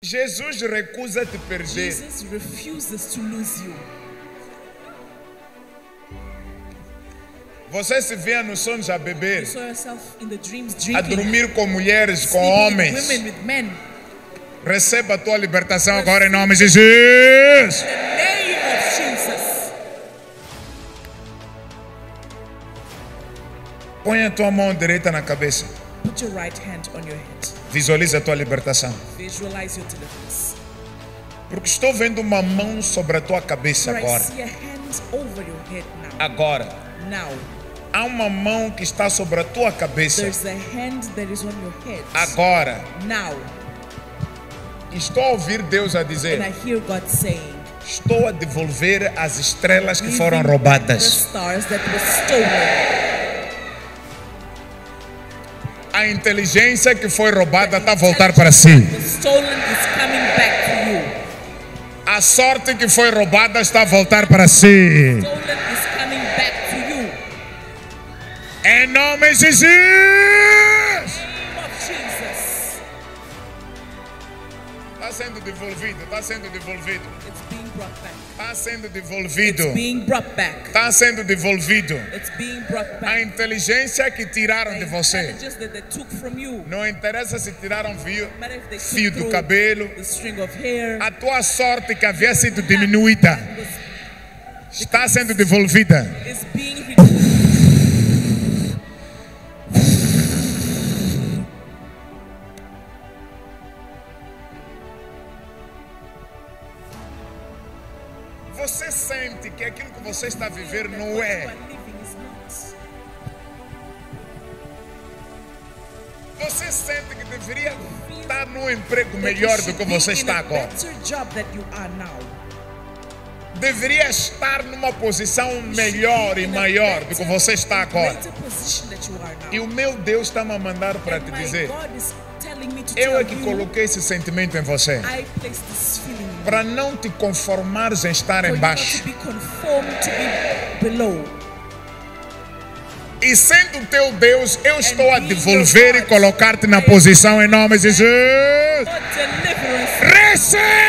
Jesus recusa te perder. Jesus refuses to lose you. Você se via nos sonhos a beber, You saw yourself in the dreams a drinking, dormir com mulheres, com sleeping with homens. women, with men. Receba a tua libertação agora em nome de Jesus. In the name of Jesus. Põe a tua mão direita na cabeça. Put your right hand on your head. Visualiza a tua libertação. Visualize your deliverance. Porque estou vendo uma mão sobre a tua cabeça For I agora. see a hand over your head now. Agora. Now, Há uma mão que está sobre a tua cabeça. there's a hand that is on your head. Agora. Now, Estou a ouvir Deus a and I dizer: hear God saying, estou a devolver as estrelas que foram "Giving roubadas. the stars that were stolen." A inteligência que foi roubada está a voltar para si. The stolen is coming back to you. A sorte que foi roubada está a voltar para si. Stolen is coming back to you. Em nome de Jesus. Name of Jesus. Está sendo devolvido, está sendo devolvido. It's being brought back. Está sendo devolvido. It's being brought back. Está sendo devolvido. It's being brought A back. inteligência que tiraram de The você. intelligence that they took from you. Não interessa se tiraram fio No matter if they fio took do through cabelo. the string of hair. A tua sorte que havia sido diminuída está sendo devolvida. Is being removed. Você sente que aquilo que você está a viver That não what é. you are living is not. Você sente que deveria estar num emprego That melhor you do should que be você in está a agora. better job that you are now. Deveria estar numa posição melhor e maior do que você está agora. Greater position that you are now. E o meu Deus está me mandando para And te my dizer: God is telling me to eu tell é que you, coloquei esse sentimento em você. I placed this feeling in you. Para não te conformares em estar For you not embaixo. to be conformed to be below. E sendo teu Deus, eu estou a being devolver your e God, colocar-te na I- posição em nome de Jesus. For deliverance. Receba!